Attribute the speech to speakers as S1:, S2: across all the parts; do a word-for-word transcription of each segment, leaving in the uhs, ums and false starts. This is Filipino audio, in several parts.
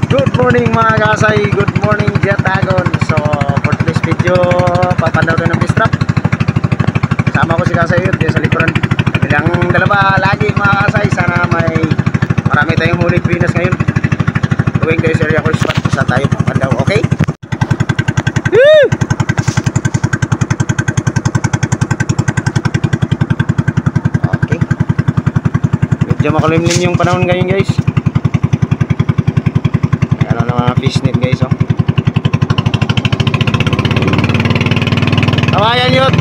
S1: Good morning mga kasay, good morning Jatagon. So for today's video, papandaw tayo ng fish trap. Kasama ko si Kasay yun, sa likuran. Bilang dalawa lagi mga kasay, sana may marami tayong huli Pinas ngayon. Tuwing tayo sa area ko spot, sa tayo papandaw, okay? Woo! Okay. Medyo makulimlim yung panahon ngayon guys. Mga fish net guys, oh. Kawayan yun.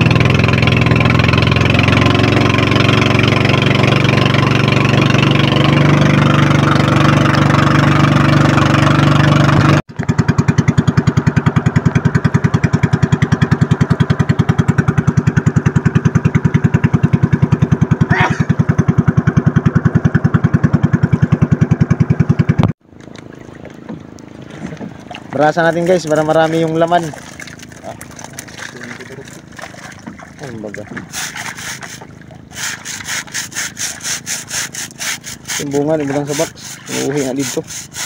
S1: Barasan natin guys para marami yung laman. Ah. Ang baga. Timbungan ibulang sa box. Uuwi na dito.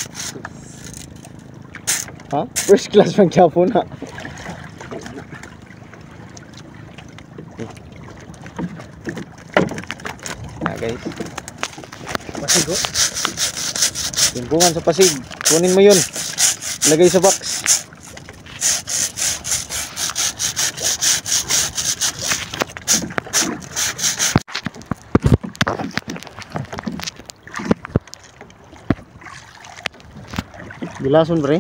S1: Ha? First class pang Japo na. Ah guys. Pasig oh. Timbungan sa pasig. Kunin mo yun. Lagay sa box. Bilason pre.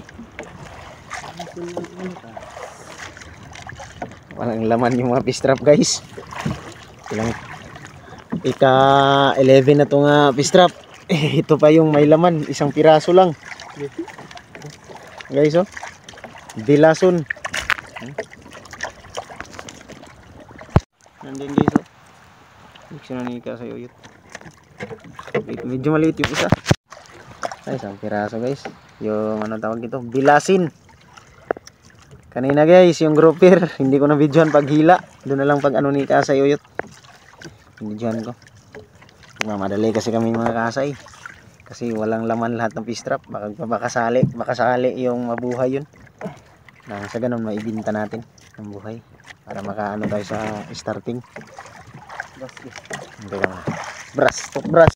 S1: Walang laman yung mga fish trap guys. Ilang ika eleven na to nga fish trap. Eh, ito pa yung may laman, isang piraso lang. Guys oh, bilason. Nandun guys oh. Buksan na ni Kasay uyot. Medyo maliit yung isa. Ay, isang piraso guys. Yung ano tawag ito, bilasin. Kanina guys, yung grouper, hindi ko na videohan paghila. Doon na lang pag ano ni Kasay uyot. Videohan ko. Mamadali kasi kami mga Kasay. Kasi walang laman lahat ng fish trap. Baka, baka sali, baka sali yung mabuhay yun. Nang sa ganun maibinta natin ang buhay. Para makaano tayo sa starting. Hindi lang. Brass, top brass.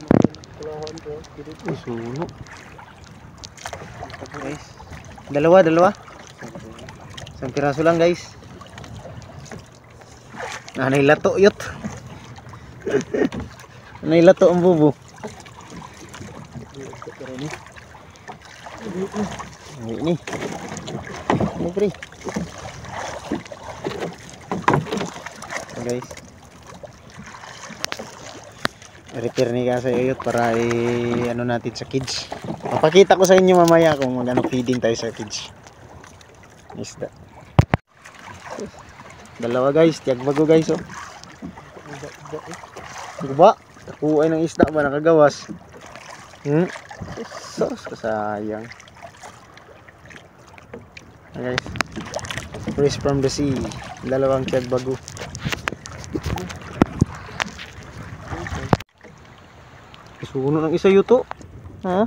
S1: Uy, suno. Guys. Dalawa, dalawa. Isang piraso lang guys. Nanay lato yut. Nanay lato ang bubo. Ini ini ini pre. Guys, repair ni Kasay uyot para i ano natin sa kids. Papakita ko sa inyo mamaya kung magano feeding tayo sa kids. Isda. Dalawa guys, tiag bago guys oh. Guba, takuay ng isda ba nakagawas? Hmm. Sos, sayang. Okay guys, fresh from the sea. Dalawang tiag bago. Suno ng isa yuto. Ha?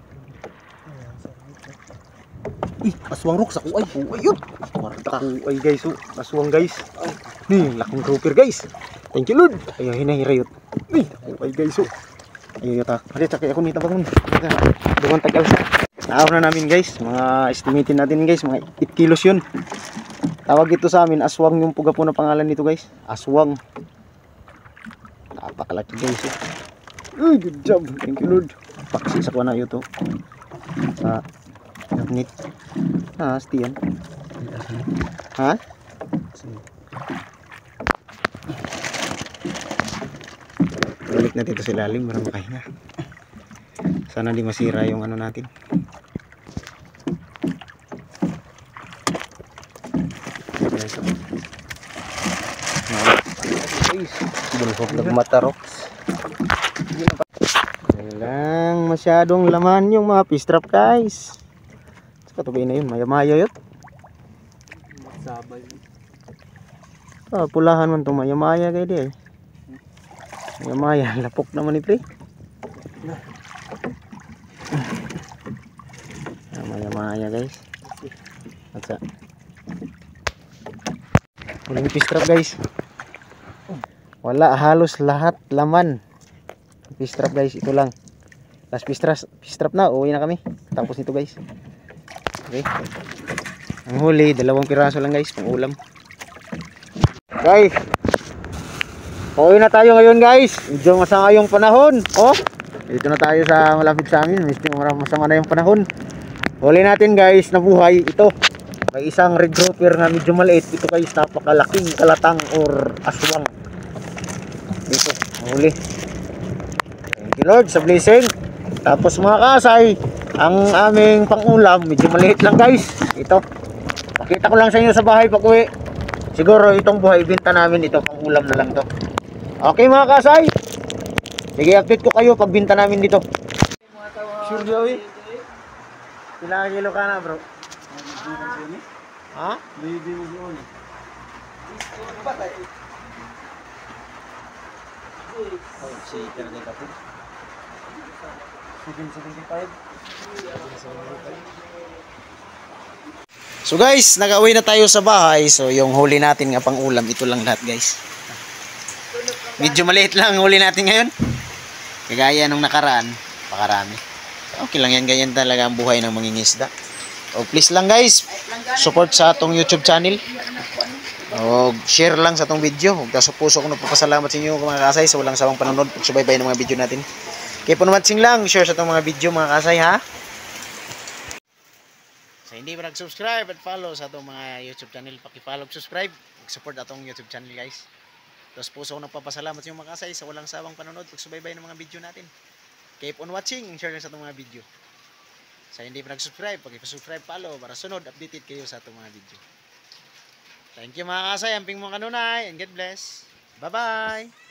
S1: Ih, aswang rock sa kuay. Kuay yun. Kuay guys oh. Aswang guys. Nih, laking grouper guys. Thank you Lord. Ayaw hinahirayot. Ih, kuay guys oh. Ayaw yata. Hali, sakay ako nita bangun. Dungan tagal sa. Naaw na namin guys. Mga estimated natin guys. Mga eight kilos yun. Tawag ito sa amin. Aswang yung puga po na pangalan nito guys. Aswang. Napakalaki guys eh. Uy, good job. Thank you Lord. Paksi sa kuha na ito. Sa nit. Ha, asti yan. Ha? Balik natin ito sa ilalim para makahinga. Sana di masira yung ano natin. Bulhok ng mata rocks. Walang masyadong laman yung mga fish trap guys. Katubay na yun, maya-maya yun. Sabay. Ah, pulahan man itong maya-maya kayo di eh. Maya-maya, lapok naman ni pre. Maya guys. At sa huling fish trap guys. Wala, halos lahat laman. Fish trap guys, ito lang. Last fish trap, fish trap na, uwi na kami. Tapos nito guys. Okay. Ang huli, dalawang piraso lang guys, pang ulam. Guys, uwi na tayo ngayon guys. Medyo masama yung panahon. Oh, dito na tayo sa malapit sa amin. Medyo masama na yung panahon. Huli natin guys na buhay ito. May isang red grouper na medyo maliit. Ito guys, napakalaking kalatang or aswang. Dito, huli. Thank you Lord sa blessing. Tapos mga kasay, ang aming pangulam medyo maliit lang guys. Ito, pakita ko lang sa inyo sa bahay pag uwi. Siguro itong buhay ibenta namin, ito pangulam na lang to. Okay mga kasay, sige, update ko kayo pag binta namin dito. Sure Joey? Ilang kilo ka na bro? Ha? Baby mo yun. Oh, si Terde Kapu. seven seventy-five. So guys, nag-uwi na tayo sa bahay. So yung huli natin nga pang ulam, ito lang lahat guys. Medyo maliit lang ang huli natin ngayon. Kagaya nung nakaraan, pakarami. Okay lang yan, ganyan talaga ang buhay ng mangingisda. O please lang guys, support sa atong YouTube channel. O share lang sa atong video. Huwag sa puso ko nagpapasalamat sa inyo mga kasay sa walang sawang panonood, pagsubaybay ng mga video natin. Kaya po naman lang, share sa atong mga video mga kasay ha. Sa hindi pa nag-subscribe at follow sa atong mga YouTube channel, paki-follow, subscribe, mag-support atong YouTube channel guys. Tapos puso ko nagpapasalamat sa inyo mga kasay sa walang sawang panonood, pagsubaybay ng mga video natin. Keep on watching, share sa atong mga video. Sa hindi pa nag-subscribe, paki-subscribe, follow para sunod updated kayo sa atong mga video. Thank you mga kasay, amping mga kanunay, and God bless. Bye-bye!